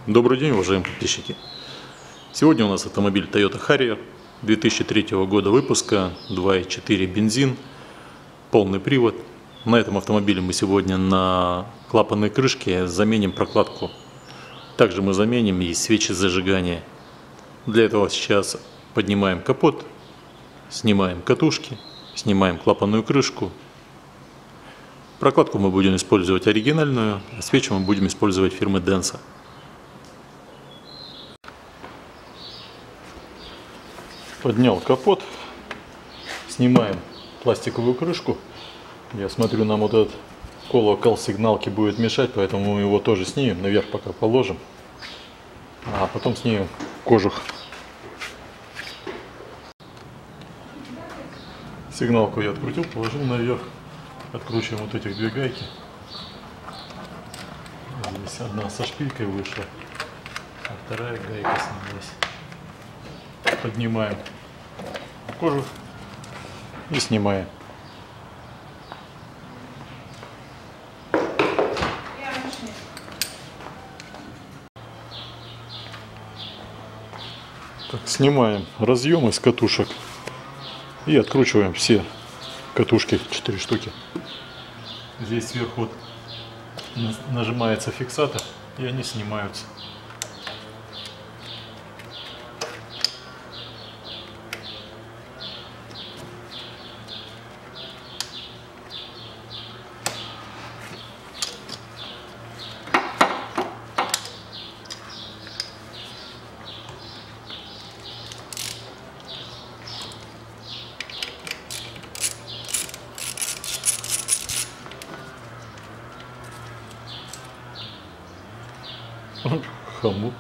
Добрый день, уважаемые подписчики! Сегодня у нас автомобиль Toyota Harrier 2003 года выпуска, 2.4 бензин, полный привод. На этом автомобиле мы сегодня на клапанной крышке заменим прокладку. Также мы заменим и свечи зажигания. Для этого сейчас поднимаем капот, снимаем катушки, снимаем клапанную крышку. Прокладку мы будем использовать оригинальную, а свечи мы будем использовать фирмы Denso. Поднял капот, снимаем пластиковую крышку. Я смотрю, нам вот этот колокол сигналки будет мешать, поэтому мы его тоже снимем, наверх пока положим, а потом снимем кожух. Сигналку я открутил, положил наверх. Откручиваем вот этих две гайки. Здесь одна со шпилькой вышла, а вторая гайка снялась. Поднимаем кожух и снимаем. Так, снимаем разъем из катушек и откручиваем все катушки, 4 штуки. Здесь сверху нажимается фиксатор, и они снимаются. Хомут.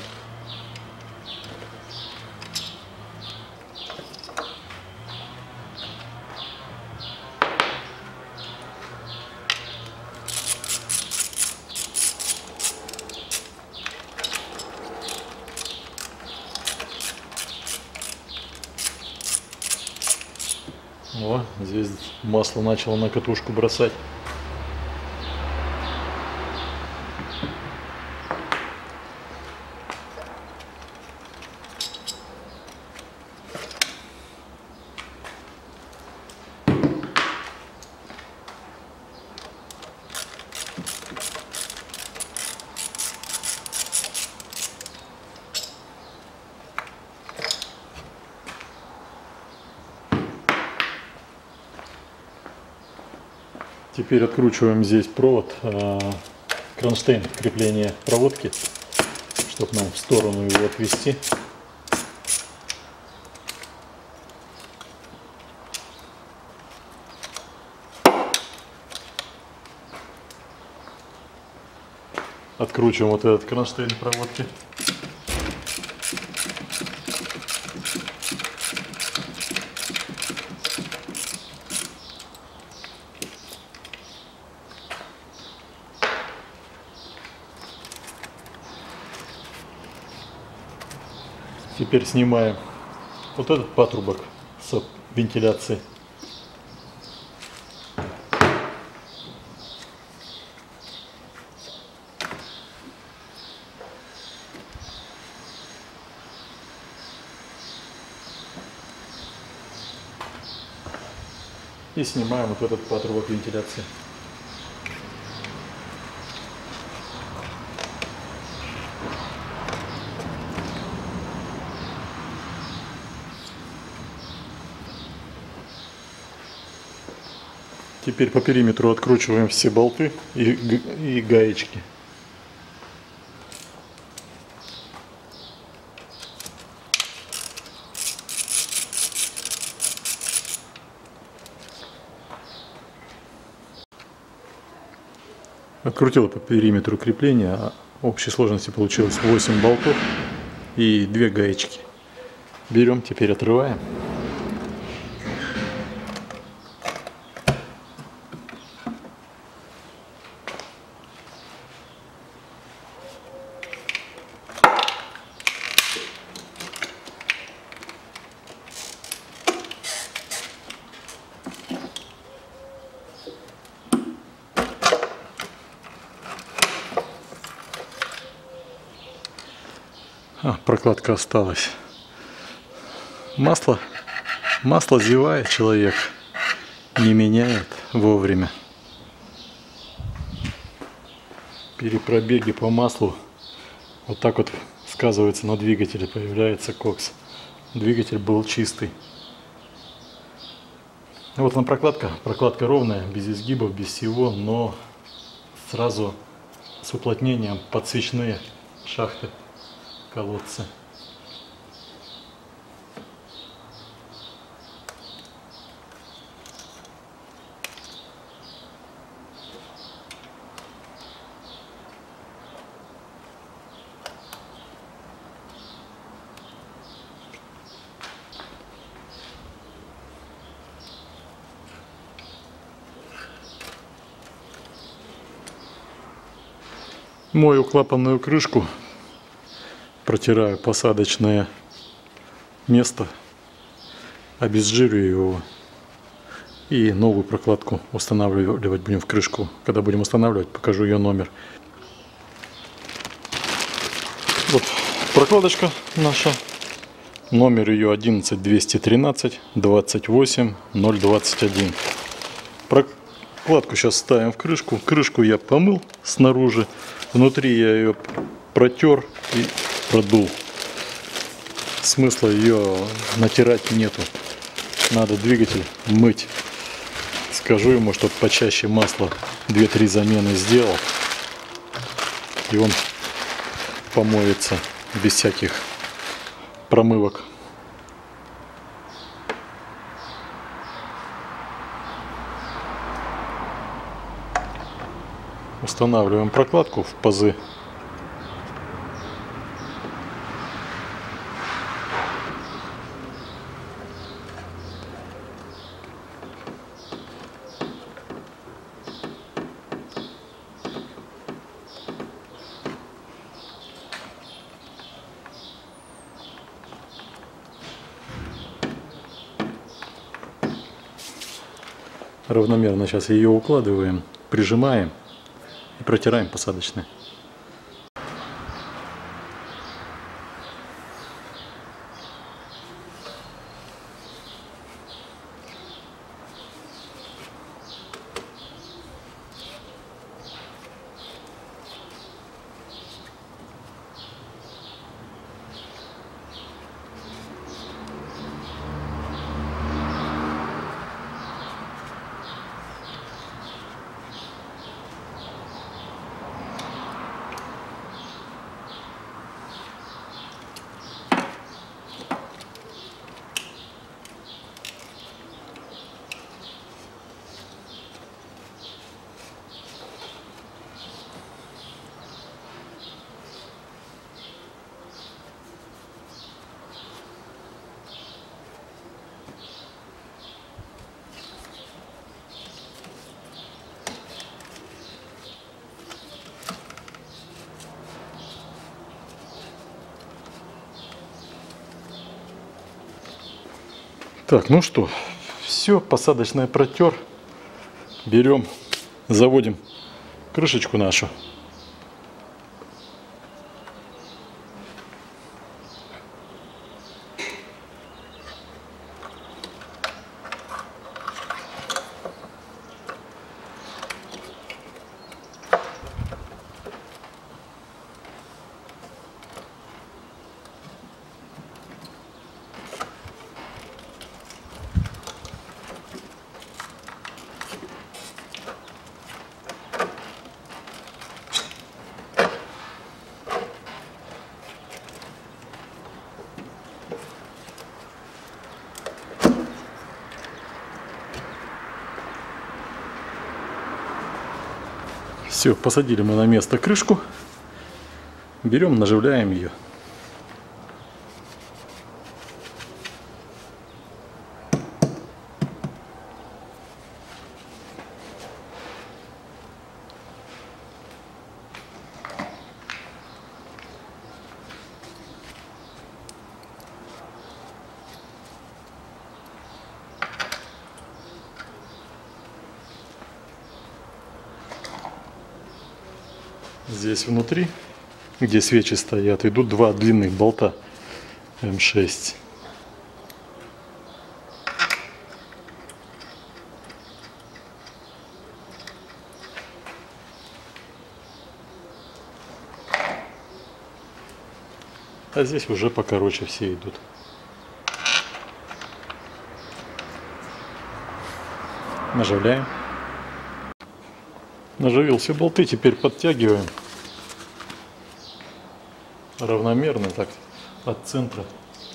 О, здесь масло начало на катушку бросать. Теперь откручиваем здесь провод, кронштейн крепления проводки, чтобы нам в сторону его отвести. Откручиваем вот этот кронштейн проводки. Теперь снимаем вот этот патрубок с вентиляцией. И снимаем вот этот патрубок вентиляции. Теперь по периметру откручиваем все болты и гаечки. Открутил по периметру крепления, а общей сложности получилось 8 болтов и 2 гаечки. Берем, теперь отрываем. Прокладка осталась. Масло зевает человек, не меняет вовремя. Перепробеги по маслу вот так вот сказывается на двигателе, появляется кокс. Двигатель был чистый. Вот она прокладка ровная, без изгибов, без всего, но сразу с уплотнением подсвечные шахты, колодцы. Мою клапанную крышку, протираю посадочное место, обезжириваю его и новую прокладку устанавливать будем в крышку. Когда будем устанавливать, покажу ее номер. Вот прокладочка наша, номер ее 11213 28 021. Прокладку сейчас ставим в крышку. Крышку я помыл снаружи. Внутри я ее протер и продул. Смысла ее натирать нету. Надо двигатель мыть. Скажу ему, чтобы почаще масло 2-3 замены сделал. И он помоется без всяких промывок. Устанавливаем прокладку в пазы. Равномерно сейчас ее укладываем, прижимаем и протираем посадочное. Так, ну что, все, посадочное протер. Берем, заводим крышечку нашу. Все, посадили мы на место крышку. Берем, наживляем ее. Здесь внутри где свечи стоят, идут два длинных болта М6. А здесь уже покороче все идут. Наживляем. Наживил все болты, теперь подтягиваем равномерно так от центра.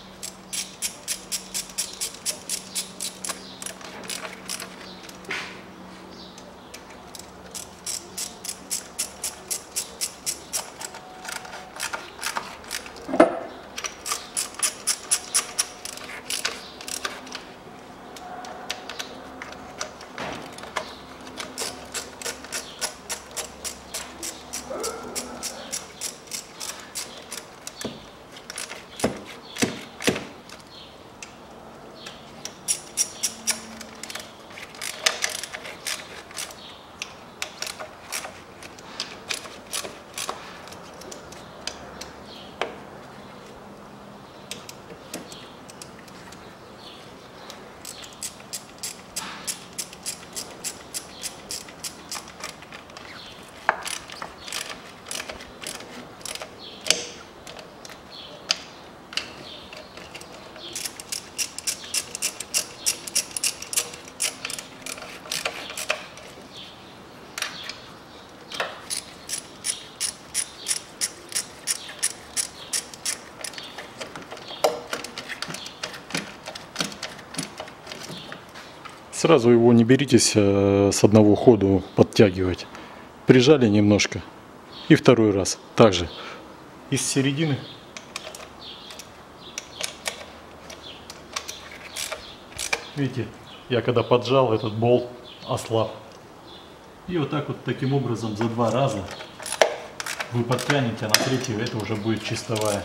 Сразу его не беритесь с одного ходу подтягивать. Прижали немножко и второй раз также из середины. Видите, я когда поджал, этот болт ослаб. И вот так вот, таким образом, за два раза вы подтянете, а на третий это уже будет чистовая.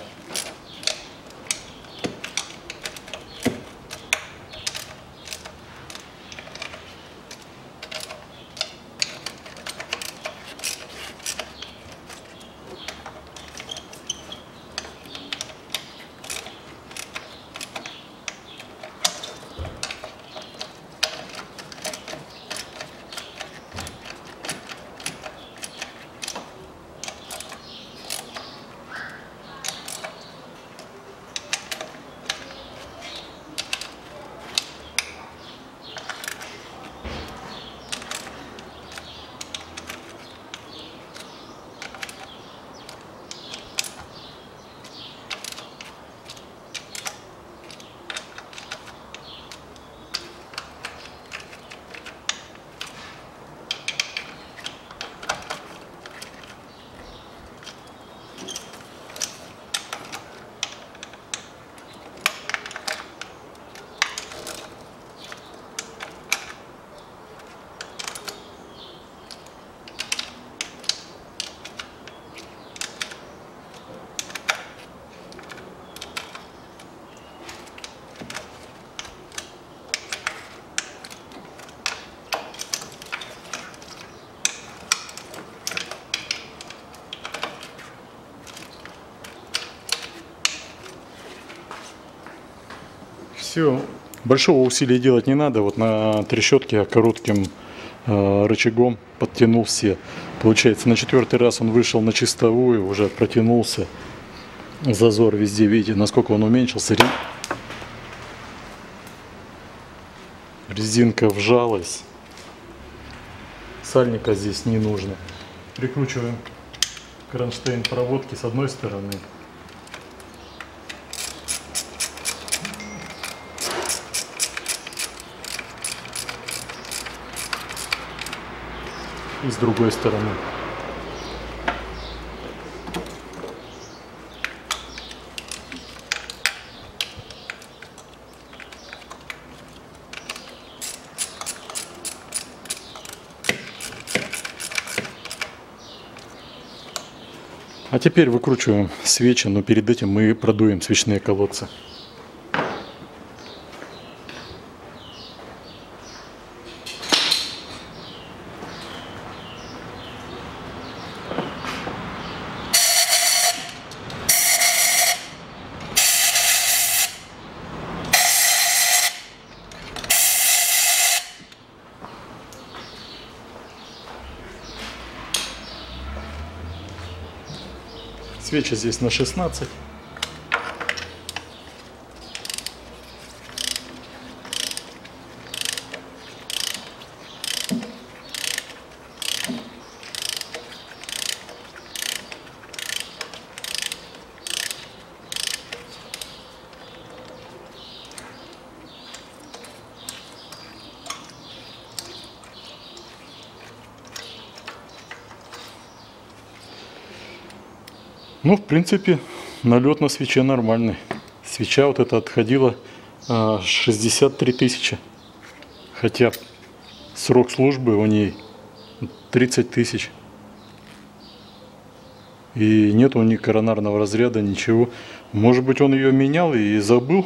Все, большого усилия делать не надо. Вот на трещотке я коротким рычагом подтянул все. Получается, на четвертый раз он вышел на чистовую, уже протянулся. Зазор везде, видите, насколько он уменьшился. Резинка вжалась. Сальника здесь не нужно. Прикручиваем кронштейн проводки с одной стороны. И с другой стороны. А теперь выкручиваем свечи, но перед этим мы продуем свечные колодцы. Свечи здесь на 16. Ну, в принципе, налет на свече нормальный. Свеча вот эта отходила 63 тысячи. Хотя срок службы у ней 30 тысяч. И нет у них коронарного разряда, ничего. Может быть, он ее менял и забыл.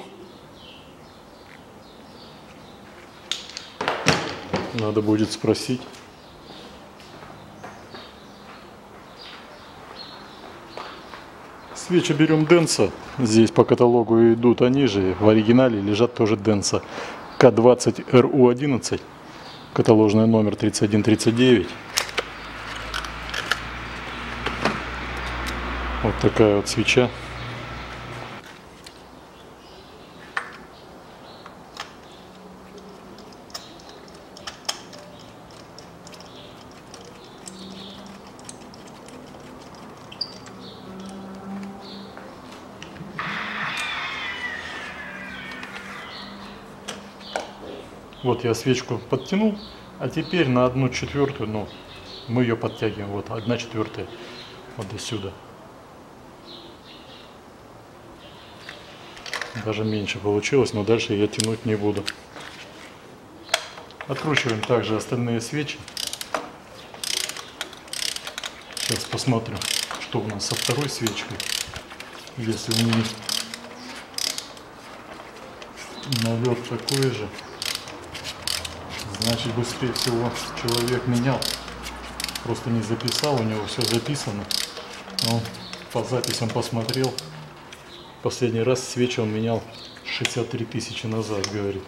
Надо будет спросить. Свечи берем Денса. Здесь по каталогу идут они же. В оригинале лежат тоже Денса. К20РУ11. Каталожный номер 3139. Вот такая вот свеча. Вот я свечку подтянул, а теперь на 1/4, ну, мы ее подтягиваем, вот 1/4, вот до сюда. Даже меньше получилось, но дальше я тянуть не буду. Откручиваем также остальные свечи. Сейчас посмотрим, что у нас со второй свечкой. Если у нее налет такой же, значит, быстрее всего человек менял. Просто не записал, у него все записано. Он по записям посмотрел. Последний раз свечи он менял 63 тысячи назад, говорит.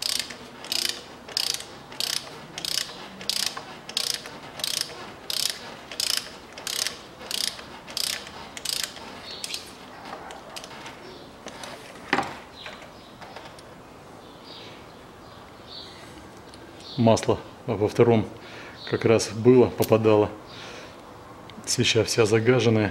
Масло во втором как раз было, попадало. Свеча вся загаженная.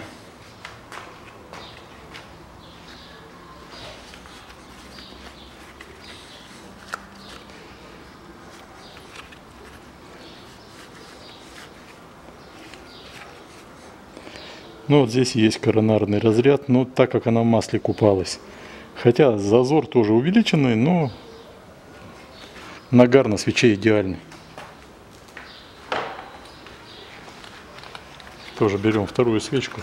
Ну вот здесь есть коронарный разряд, но так как она в масле купалась. Хотя зазор тоже увеличенный, но нагар на свече идеальный. Тоже берем вторую свечку.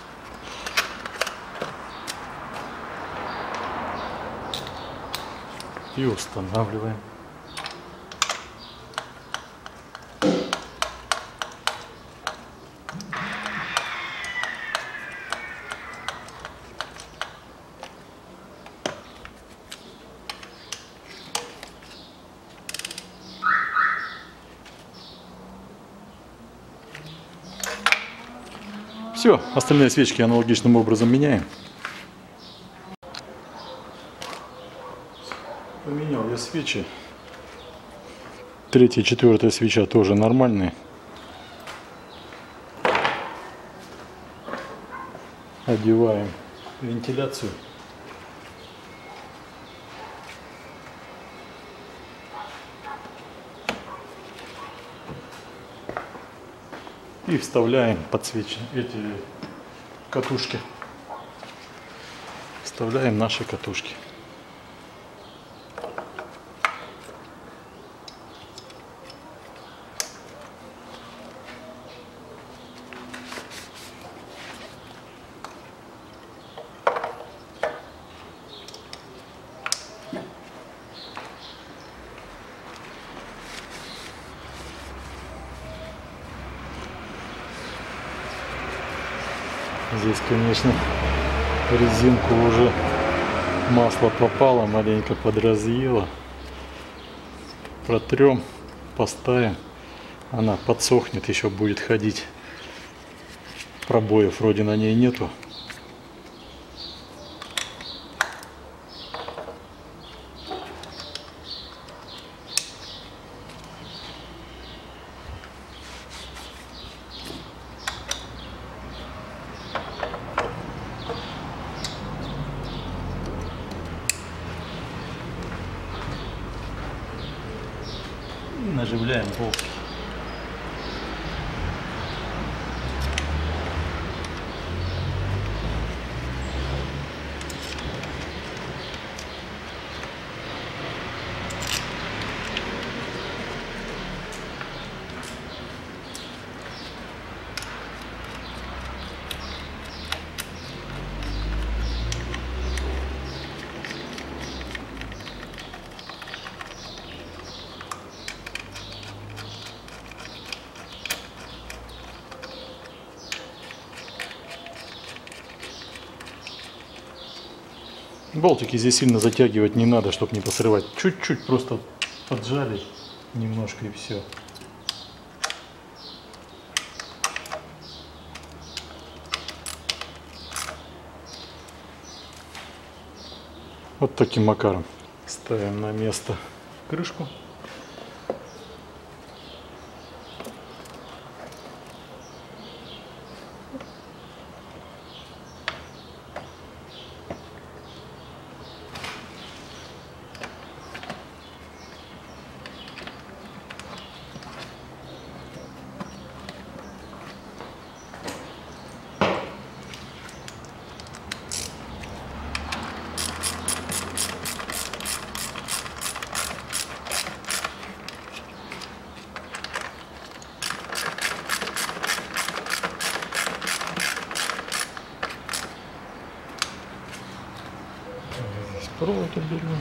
И устанавливаем. Все, остальные свечки аналогичным образом меняем. Поменял я свечи. Третья, четвертая свеча тоже нормальные. Одеваем вентиляцию. И вставляем эти катушки. Вставляем наши катушки. Здесь, конечно, резинку уже масло попало, маленько подразъело. Протрем, поставим. Она подсохнет, еще будет ходить. Пробоев вроде на ней нету. наживляем болтики. Болтики здесь сильно затягивать не надо, чтобы не посрывать. Чуть-чуть просто поджали немножко и все. Вот таким макаром ставим на место крышку. Провод отберем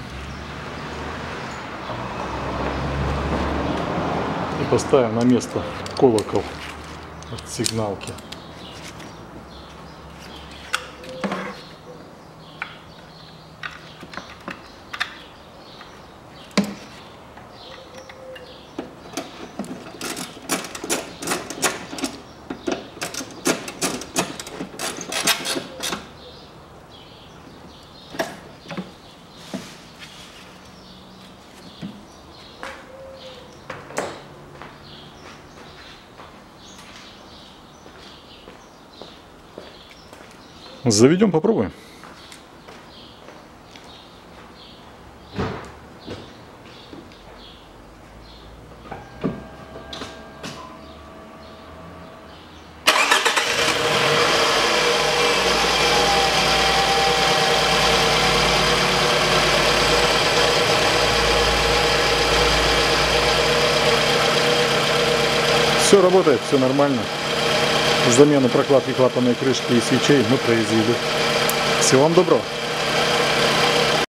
и поставим на место колокол от сигналки. Заведем, попробуем. Все работает, все нормально. Замену прокладки клапанной крышки и свечей мы произвели. Всего вам доброго!